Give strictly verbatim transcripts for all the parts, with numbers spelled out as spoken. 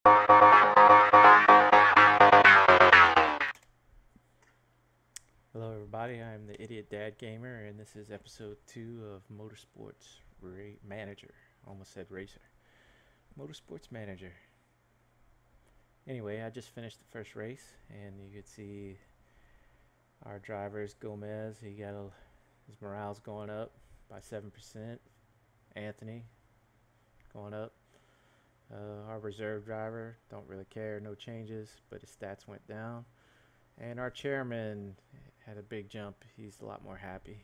Hello, everybody. I'm the Idiot Dad Gamer, and this is episode two of Motorsports Ra- Manager. Almost said Racer. Motorsports Manager. Anyway, I just finished the first race, and you could see our drivers Gomez. He got a, his morale's going up by seven percent. Anthony going up. Uh, our reserve driver don't really care, no changes, but his stats went down. And our chairman had a big jump. He's a lot more happy.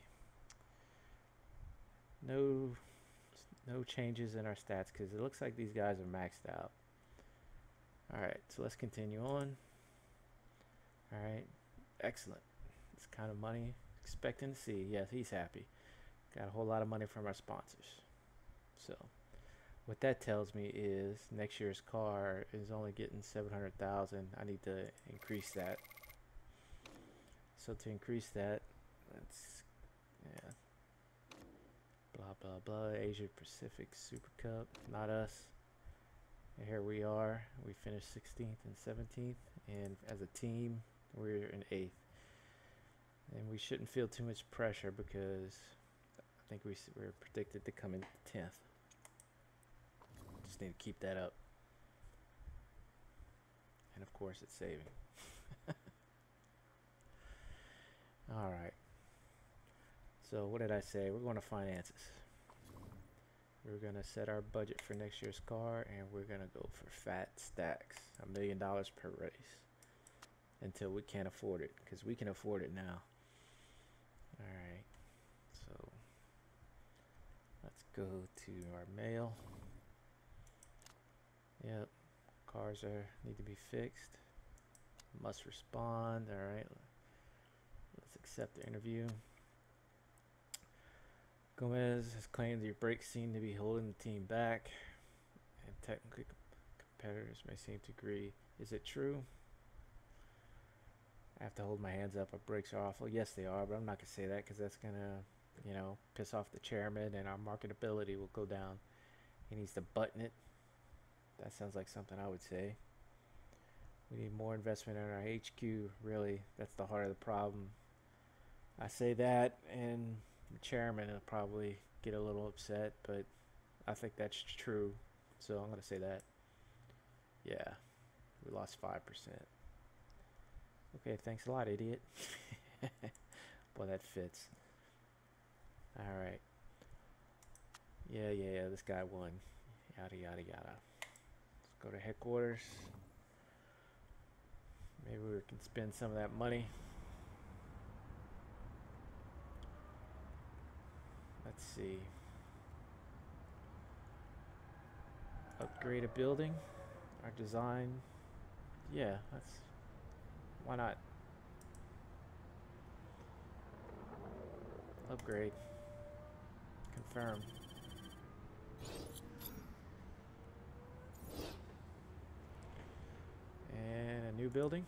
No, no changes in our stats because it looks like these guys are maxed out. All right, so let's continue on. All right, excellent. It's kind of money expecting to see. Yes, he's happy. Got a whole lot of money from our sponsors. So, what that tells me is next year's car is only getting seven hundred thousand. I need to increase that. So to increase that, let's yeah, blah blah blah. Asia Pacific Super Cup, not us. And here we are. We finished sixteenth and seventeenth, and as a team, we're in eighth. And we shouldn't feel too much pressure because I think we we're predicted to come in tenth. Just need to keep that up. And of course, it's saving. All right. So what did I say? We're going to finances. We're going to set our budget for next year's car, and we're going to go for fat stacks, a million dollars per race, until we can't afford it, because we can afford it now. All right. So let's go to our mail. Yep. Cars are need to be fixed. Must respond. All right. Let's accept the interview. Gomez has claimed your brakes seem to be holding the team back, and technically competitors may seem to agree. Is it true? I have to hold my hands up. Our brakes are awful. Yes, they are, but I'm not going to say that because that's going to, you know, piss off the chairman, and our marketability will go down. He needs to button it. That sounds like something I would say. We need more investment in our H Q. Really, that's the heart of the problem. I say that, and the chairman will probably get a little upset, but I think that's true, so I'm going to say that. Yeah, we lost five percent. Okay, thanks a lot, idiot. Boy, that fits. All right. Yeah, yeah, yeah, this guy won. Yada, yada, yada. Let's go to headquarters. Maybe we can spend some of that money. Let's see. Upgrade a building. Our design. Yeah, that's. Why not? Upgrade. Confirm. And a new building.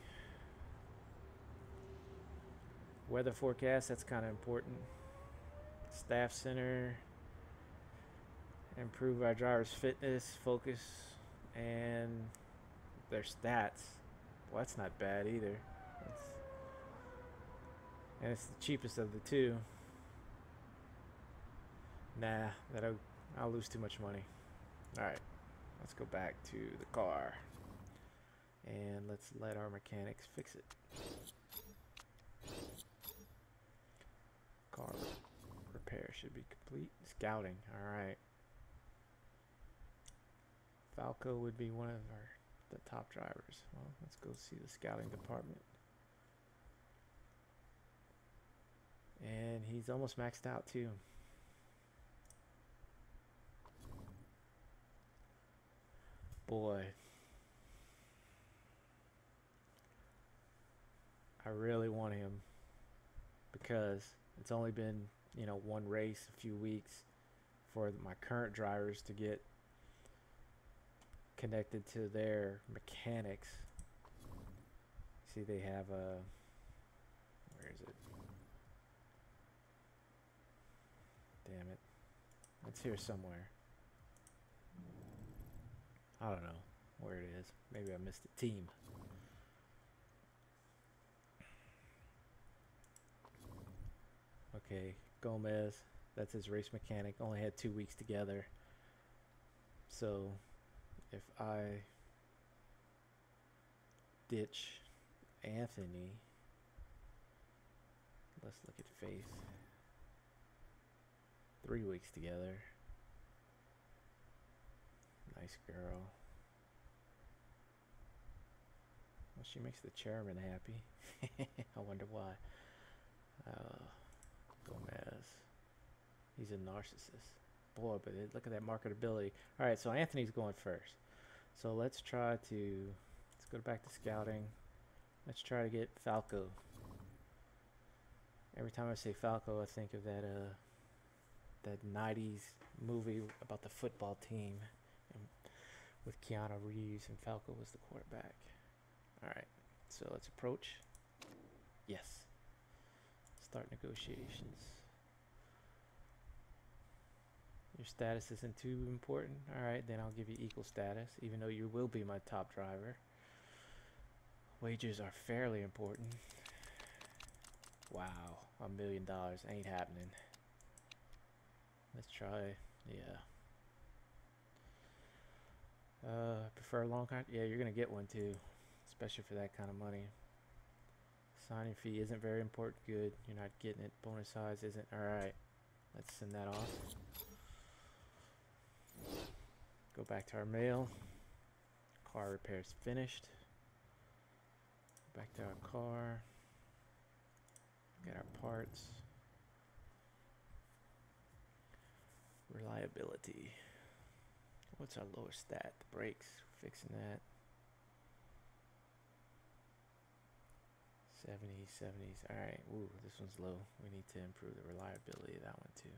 Weather forecast, that's kind of important. Staff center. Improve our drivers' fitness, focus, and their stats. Well, that's not bad either. That's, and it's the cheapest of the two. Nah, that'll I'll lose too much money. All right, let's go back to the car, and let's let our mechanics fix it. Car repair should be complete. Scouting, all right. Falco would be one of our the top drivers. Well, let's go see the scouting department. And he's almost maxed out too. Boy, I really want him because it's only been, you know, one race, a few weeks for my current drivers to get connected to their mechanics. See, they have a, where is it? Damn it. It's here somewhere. I don't know. where it is. Maybe I missed a team. Okay, Gomez, that's his race mechanic, only had two weeks together. So if I ditch Anthony, let's look at Faith. Three weeks together. Nice girl. Well, she makes the chairman happy. I wonder why. Uh, Gomez. He's a narcissist. Boy, but it, look at that marketability. All right, so Anthony's going first. So let's try to, let's go back to scouting. Let's try to get Falco. Every time I say Falco, I think of that uh, that nineties movie about the football team and with Keanu Reeves, and Falco was the quarterback. All right, so let's approach. Yes. Start negotiations. Your status isn't too important. All right, then I'll give you equal status, even though you will be my top driver. Wages are fairly important. Wow, a million dollars ain't happening. Let's try, yeah. Uh, prefer a long contract? Yeah, you're gonna get one too, especially for that kind of money. Signing fee isn't very important. Good, you're not getting it. Bonus size isn't. All right, let's send that off. Go back to our mail. Car repairs finished. Back to our car. Get our parts. Reliability. What's our lowest stat? The brakes. Fixing that. seventies, seventies. Alright. Ooh, this one's low. We need to improve the reliability of that one too.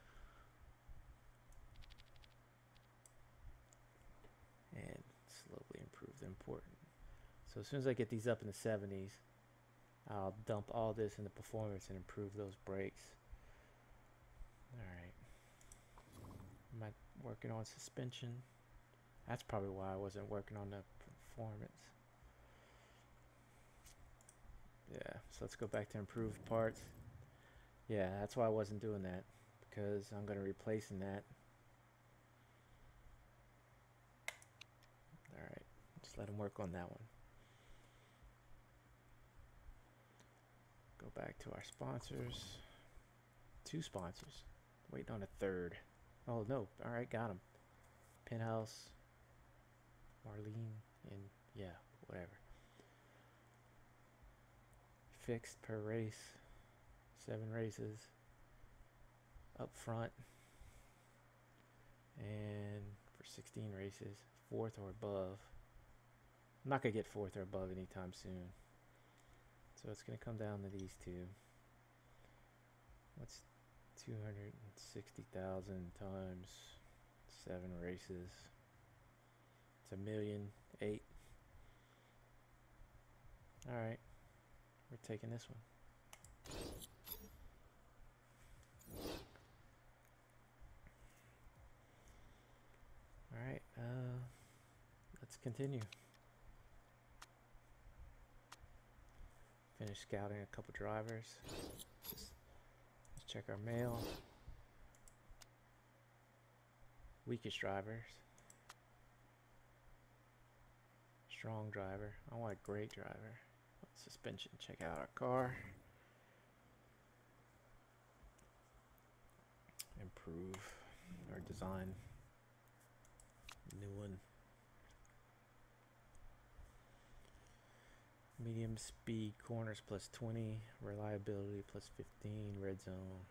And slowly improve the important. So as soon as I get these up in the seventies, I'll dump all this into performance and improve those brakes. Alright. Am I working on suspension? That's probably why I wasn't working on the performance. Yeah, so let's go back to improved parts. Yeah, that's why I wasn't doing that, because I'm going to be replacing that. Alright, just let him work on that one. Go back to our sponsors. Two sponsors. Waiting on a third. Oh no, alright, got him. Penthouse, Marlene, and yeah, whatever. Fixed per race. Seven races. Up front. And for sixteen races, fourth or above. I'm not going to get fourth or above anytime soon. So it's going to come down to these two. What's two hundred sixty thousand times seven races? It's a million eight. Alright. We're taking this one. Alright. Uh, let's continue. Finish scouting a couple drivers. Just, let's check our mail. Weakest drivers. Strong driver. I want a great driver. Suspension. Check out our car. Improve our design. New one. Medium speed corners plus twenty. Reliability plus fifteen. Red zone.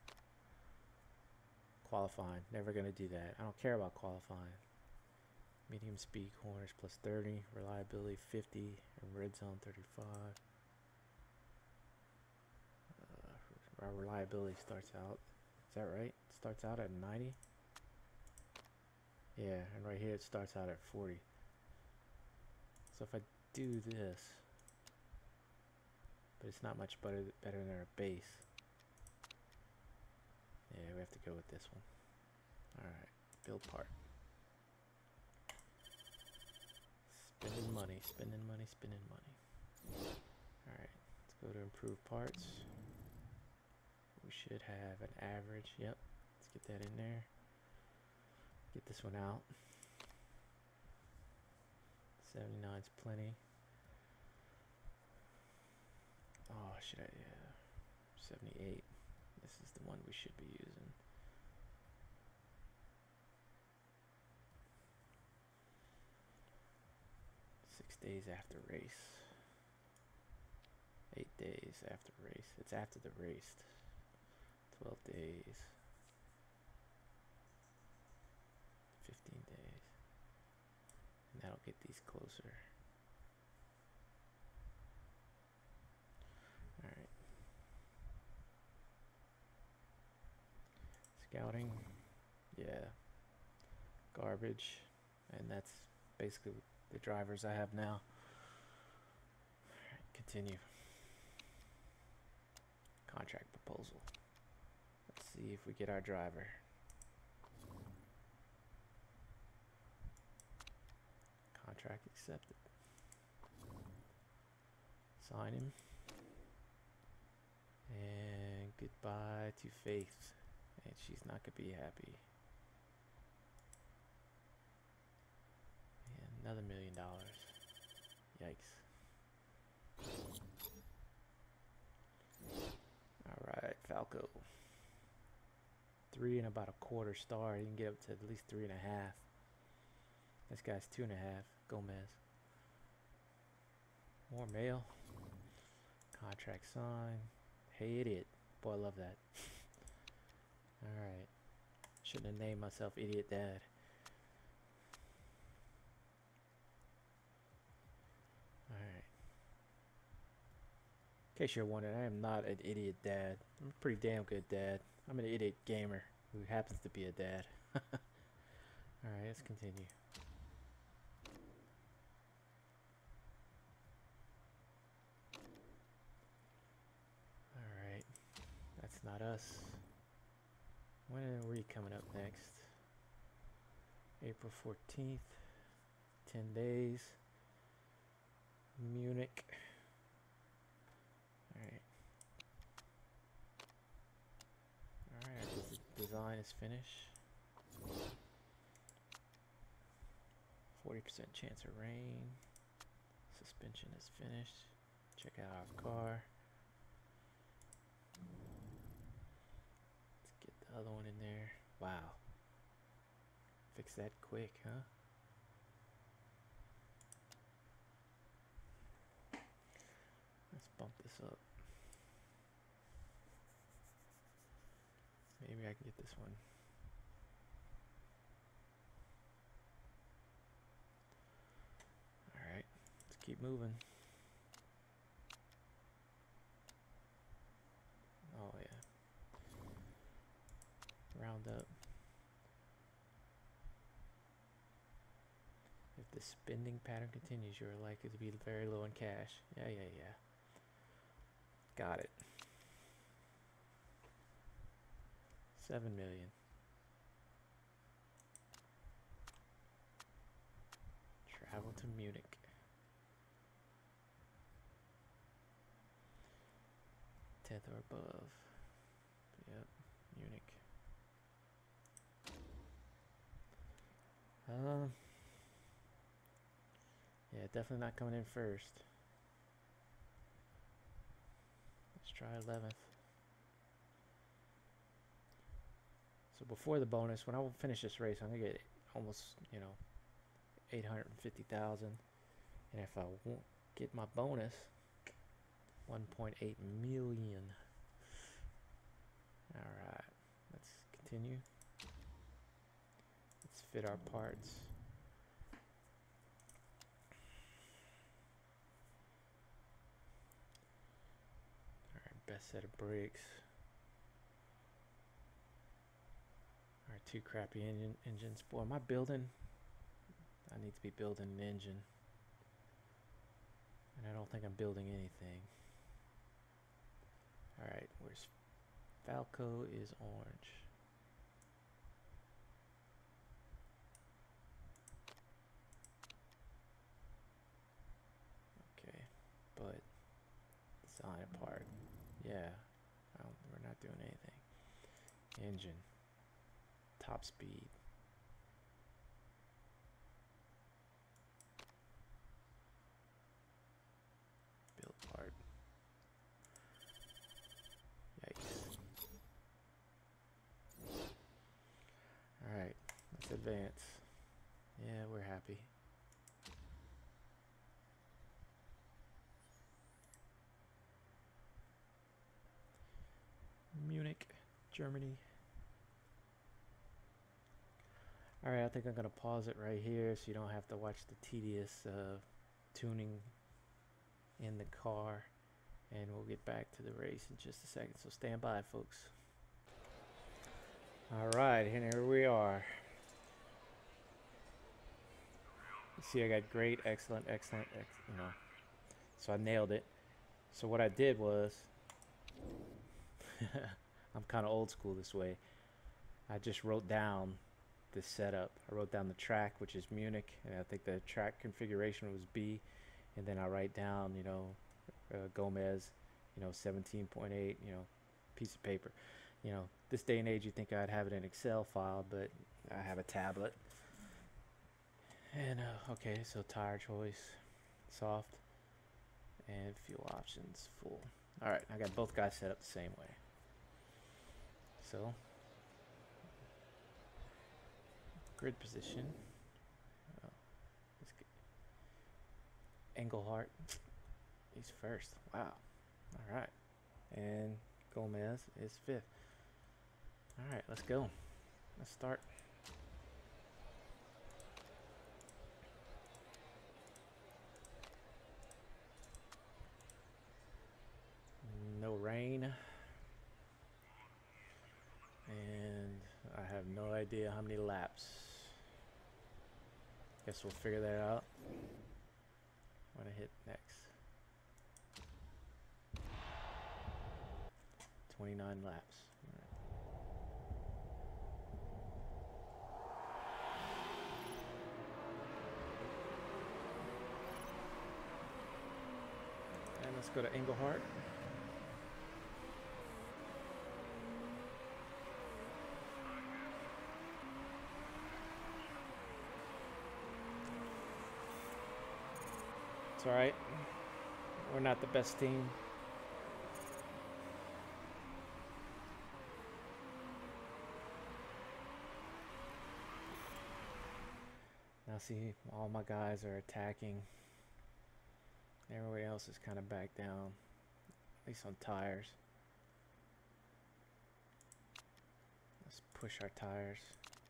Qualifying. Never going to do that. I don't care about qualifying. Medium speed corners plus thirty. Reliability fifty. And red zone thirty-five. Uh, our reliability starts out. Is that right? It starts out at ninety? Yeah, and right here it starts out at forty. So if I do this, but it's not much better better than our base. Yeah, we have to go with this one. Alright, build part. money, spending money, spending money. Alright, let's go to improve parts. We should have an average. Yep, let's get that in there. Get this one out. seventy-nine is plenty. Oh, should I? Yeah, seventy-eight. This is the one we should be using. Six days after race. Eight days after race. It's after the race. Twelve days. Fifteen days. And that'll get these closer. Alright. Scouting. Yeah. Garbage. And that's basically the drivers I have now. Alright, continue. Contract proposal. Let's see if we get our driver. Contract accepted. Sign him. And goodbye to Faith. And she's not gonna be happy. And another million dollars. Yikes. Alright, Falco. Three and about a quarter star. You can get up to at least three and a half. This guy's two and a half. Gomez. More mail. Contract signed. Hey, idiot. Boy, I love that. Alright. Shouldn't have named myself Idiot Dad. Alright. In case you're wondering, I am not an idiot dad. I'm a pretty damn good dad. I'm an idiot gamer who happens to be a dad. Alright, let's continue. Alright. That's not us. When are we coming up next? April fourteenth. ten days. Munich. Alright. Alright, the design is finished. forty percent chance of rain. Suspension is finished. Check out our car. Let's get the other one in there. Wow. Fix that quick, huh? Let's bump this up. Maybe I can get this one. Alright, let's keep moving. Oh yeah. Round up. If the spending pattern continues, you're likely to be very low in cash. Yeah, yeah, yeah. Got it. Seven million. Travel to Munich. Tenth or above. Yep, Munich. Um. Yeah, definitely not coming in first. Let's try eleventh. So before the bonus, when I will finish this race, I'm gonna get almost, you know, eight hundred fifty thousand, and if I won't get my bonus, one point eight million. All right, let's continue. Let's fit our parts. All right, best set of brakes. All right, two crappy engine engines. Boy, am I building? I need to be building an engine, and I don't think I'm building anything. All right, where's Falco is orange. that part. Yeah, I don't, we're not doing anything. Engine, top speed. Build part. Yikes. Alright, let's advance. Yeah, we're happy. Munich, Germany. Alright, I think I'm going to pause it right here so you don't have to watch the tedious uh, tuning in the car. And we'll get back to the race in just a second. So stand by, folks. Alright, and here we are. You see I got great, excellent, excellent, ex you know. So I nailed it. So what I did was... I'm kind of old school this way. I just wrote down the setup. I wrote down the track, which is Munich, and I think the track configuration was B, and then I write down, you know, uh, Gomez, you know, seventeen point eight, you know, piece of paper. You know, this day and age, you think I'd have it in Excel file, but I have a tablet. And uh, okay, so tire choice, soft, and fuel options, full. All right, I got both guys set up the same way. So, grid position. Oh, let's get Engelhart. He's first. Wow. All right. And Gomez is fifth. All right, let's go. Let's start. No rain. And I have no idea how many laps. Guess we'll figure that out when I hit next. twenty-nine laps. And let's go to Engelhart. It's alright. We're not the best team. Now see, all my guys are attacking. Everybody else is kind of back down, at least on tires. Let's push our tires.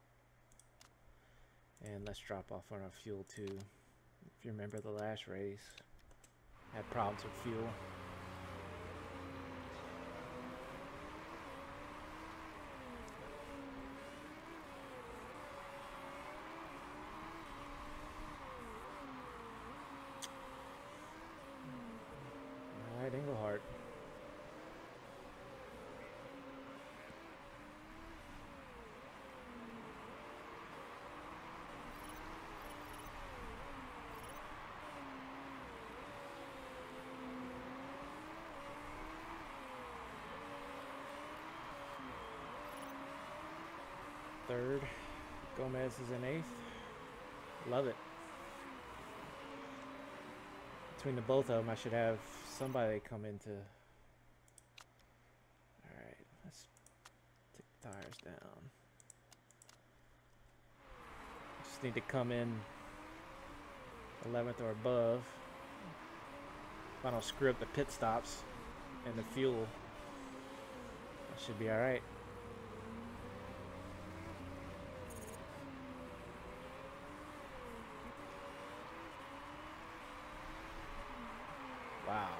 And let's drop off on our fuel too. If you remember the last race, had problems with fuel. All right, Engelhart. Third, Gomez is in eighth. Love it. Between the both of them, I should have somebody come into. All right, let's take the tires down. Just need to come in eleventh or above. If I don't screw up the pit stops and the fuel, that should be all right. Wow.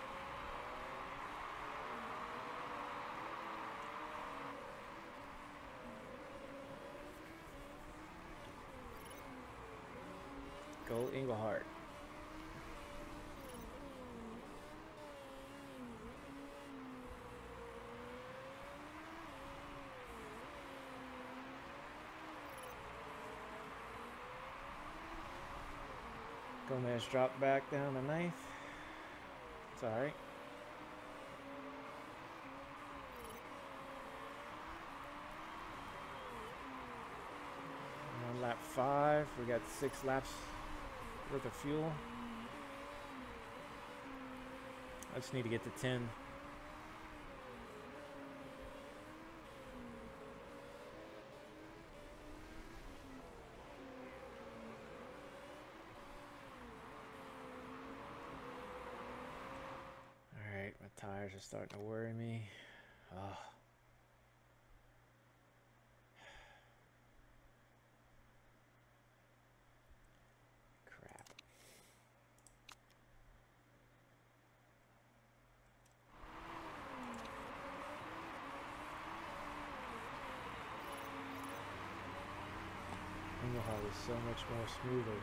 Go Engelhart. Gomez dropped back down to ninth. It's alright. lap five. We got six laps worth of fuel. I just need to get to ten. Alright, my tires are starting to worry me. Oh. Engelhard is so much more smoother.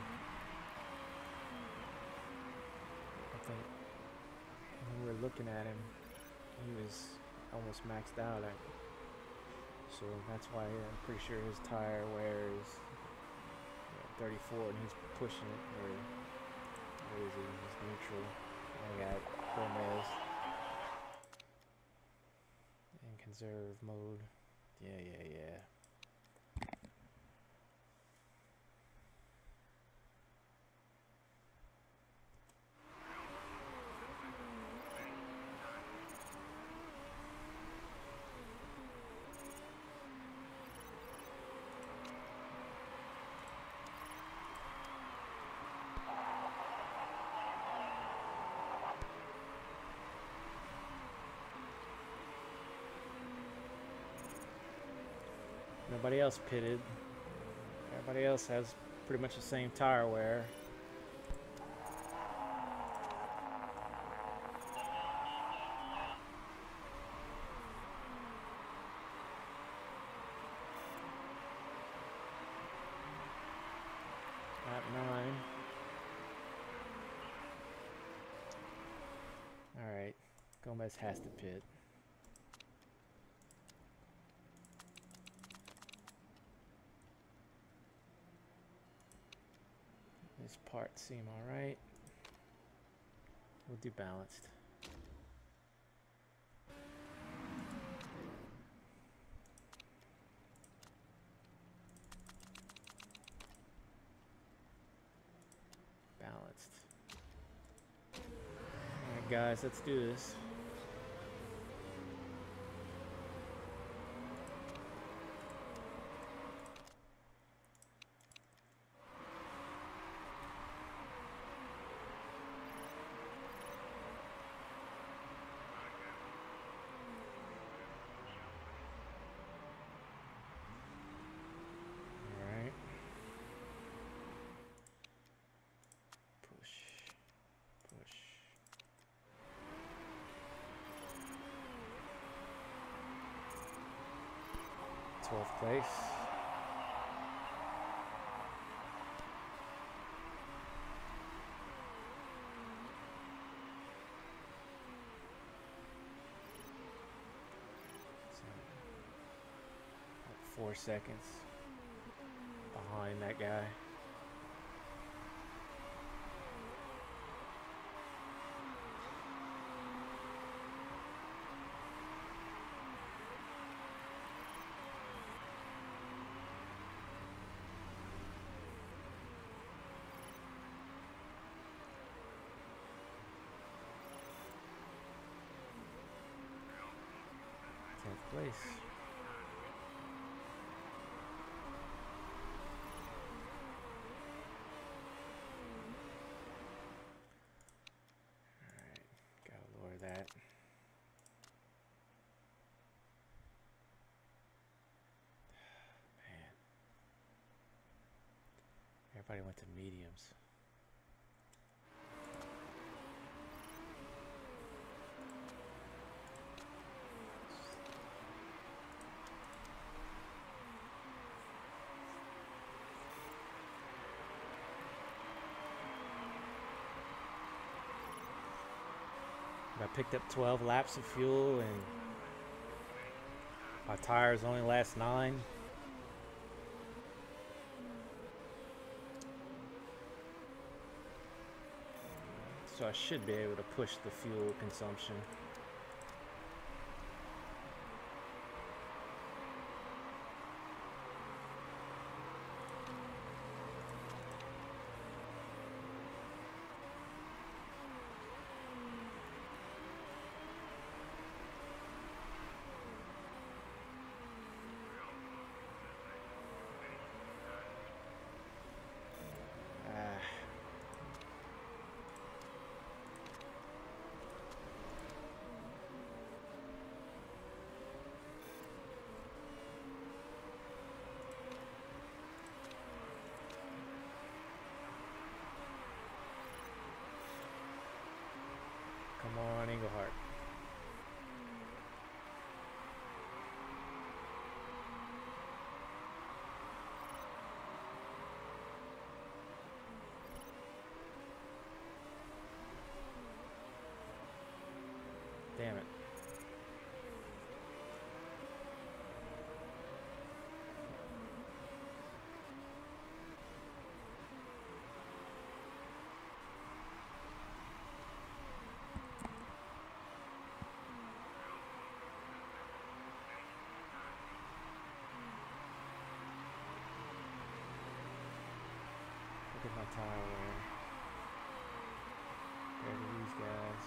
I think when we were looking at him, he was almost maxed out. I, so that's why I'm pretty sure his tire wear is you know, thirty-four and he's pushing it, or what is he? He's neutral. I got Gomez in conserve mode. Yeah, yeah, yeah. Nobody else pitted. Everybody else has pretty much the same tire wear. Lap nine. Alright, Gomez has to pit. This part seem alright. We'll do balanced. Balanced. Alright guys, let's do this. twelfth place. So, about four seconds behind that guy. Place. Alright, gotta lower that. Man. Everybody went to mediums. I picked up twelve laps of fuel and my tires only last nine. So I should be able to push the fuel consumption. Come on, Englehart. Damn it. Look at my tire wear. Compared to these guys.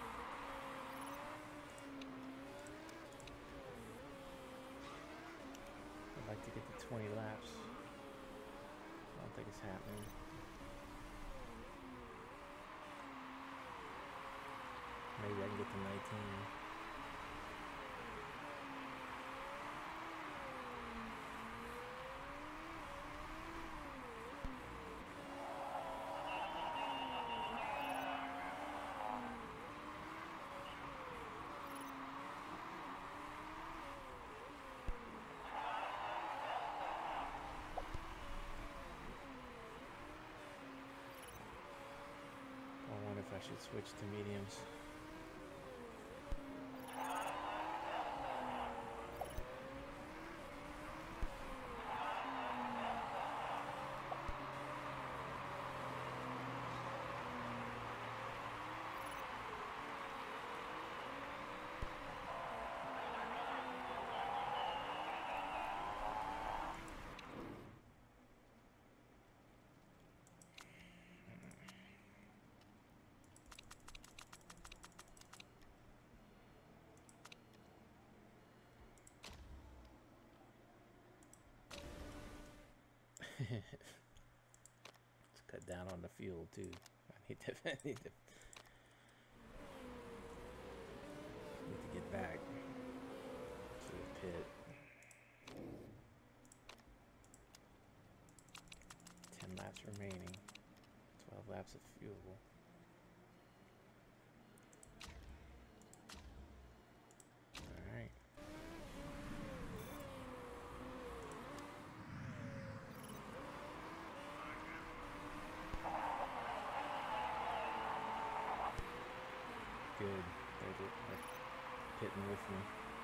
I'd like to get to twenty laps. I don't think it's happening. Maybe I can get to nineteen. I wonder if I should switch to mediums. Let's cut down on the fuel too. I need to, I need to, need to get back to the pit. Ten laps remaining. Twelve laps of fuel. Good. They're, they're pitting with me.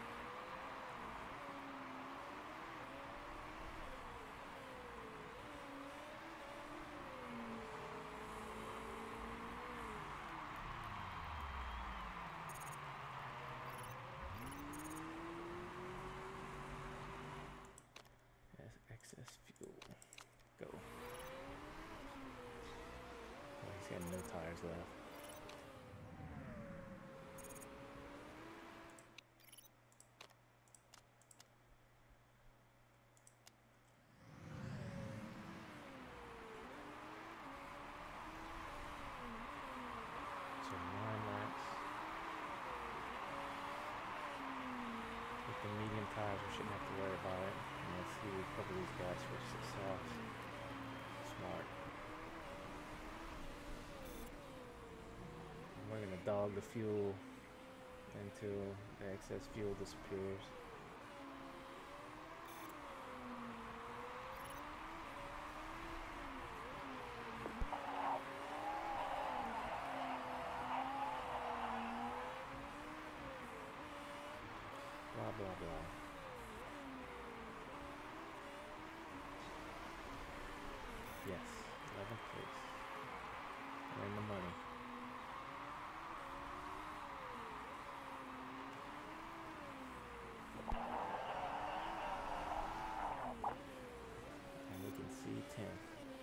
That's excess fuel. Go. Oh, he's got no tires left. The medium tires, we shouldn't have to worry about it. And let's see a couple of these guys switch to softs. Smart. And we're gonna dog the fuel until the excess fuel disappears. Blah, blah, blah. Yes, eleventh place. We're in the money. And we can see tenth.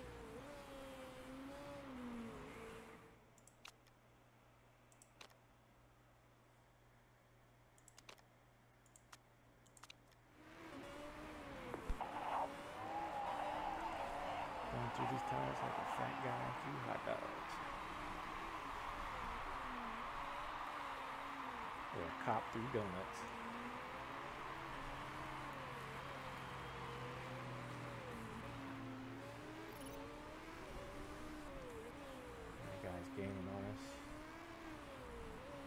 Through these tires like a fat guy through hot dogs. Or a cop through donuts. That guy's gaining on us.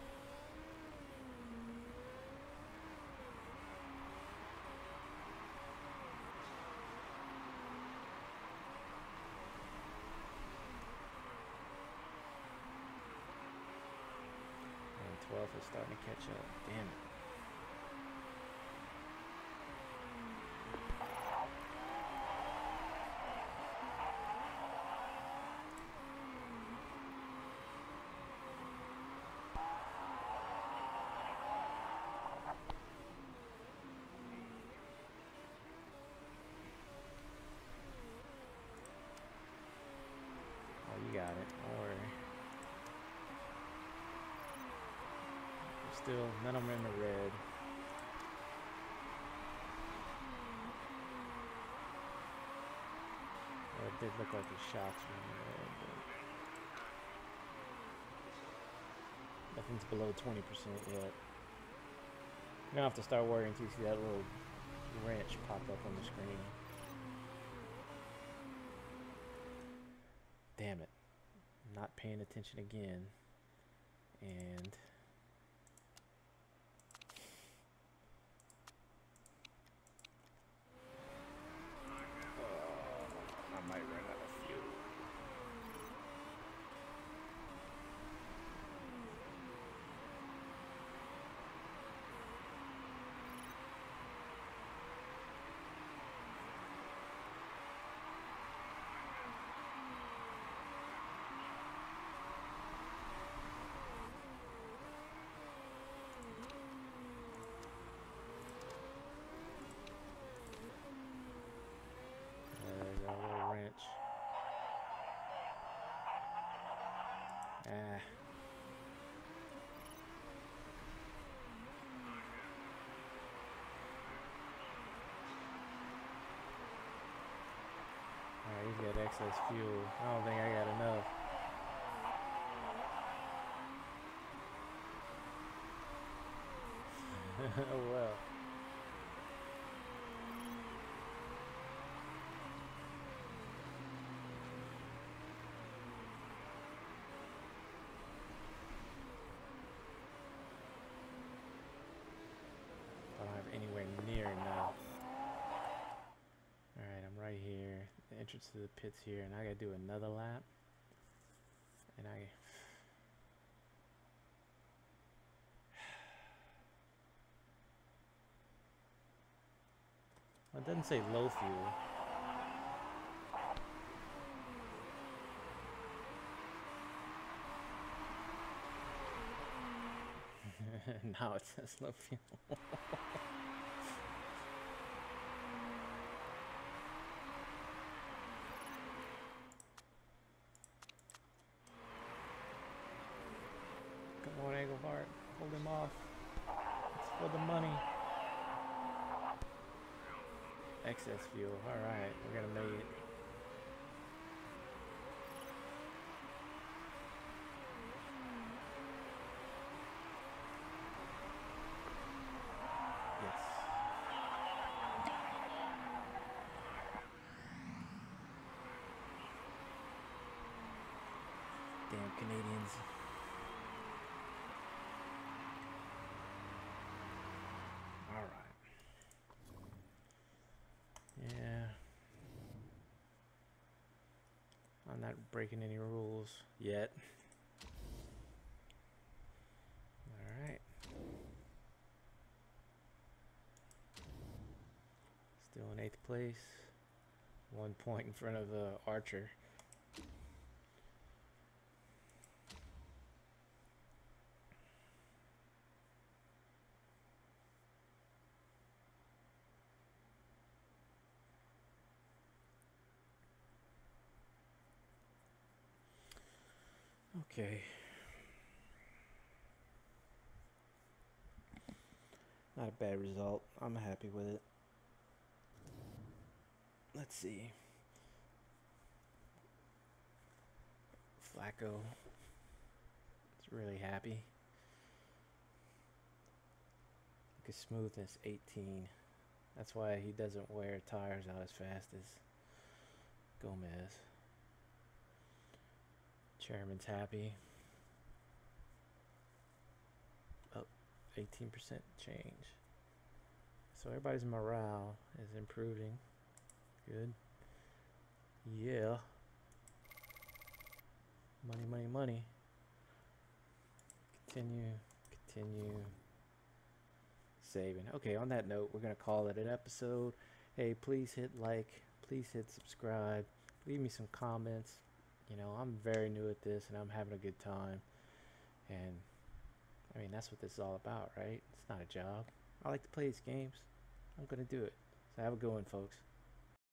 itself is starting to catch up. Damn it. Oh, you got it. Don't worry. Still, none of them in the red. Well, it did look like the shots were in the red, but nothing's below twenty percent yet. You don't have to start worrying until you see that little wrench pop up on the screen. Damn it. I'm not paying attention again. And I might run out of fuel. There's that little wrench. Ah. Alright, he's got excess fuel. I don't think I got enough. Oh well. I don't have anywhere near enough. Alright, I'm right here. The entrance to the pit's here, and I gotta do another lap. And I... Well, it doesn't say low fuel. Now it says low fuel. Come on, Engelhart. Hold him off. It's for the money. Excess fuel. Alright, we're gonna make it. Yes. Damn Canadians. Alright. Yeah. I'm not breaking any rules yet. Alright. Still in eighth place. One point in front of uh, Archer. Okay. Not a bad result. I'm happy with it. Let's see. Flacco. It's really happy. Look at smoothness, eighteen. That's why he doesn't wear tires out as fast as Gomez. Chairman's happy. Oh, eighteen percent change. So everybody's morale is improving. Good. Yeah. Money, money, money. Continue, Continue. Saving. Okay, on that note, we're going to call it an episode. Hey, please hit like, please hit subscribe, leave me some comments. You know, I'm very new at this and I'm having a good time. And I mean, that's what this is all about, right? It's not a job. I like to play these games. I'm going to do it. So have a good one, folks.